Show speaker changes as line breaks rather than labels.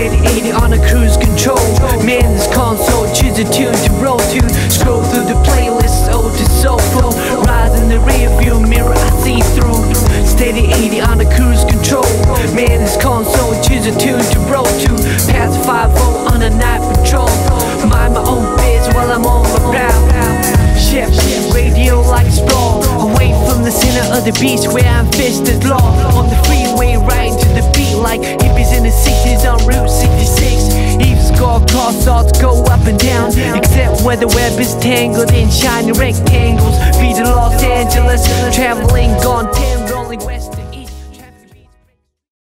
Steady 80 on a cruise control. Man, this console, choose a tune to roll to. Scroll through the playlist, ode to soulful. Rise in the rear view mirror, I see through. Steady 80 on a cruise control. Man, this console, choose a tune to roll to. Pass 5-0 on a night patrol. Mind my own biz while I'm on my route. Shift radio like a sprawl, away from the center of the beast where I'm fisted law. On the freeway riding to the beat like hippies in the 60s on Route 66. Eve's got car thoughts go up and down, except where the web is tangled in shiny rectangles. Be to Los Angeles, traveling on 10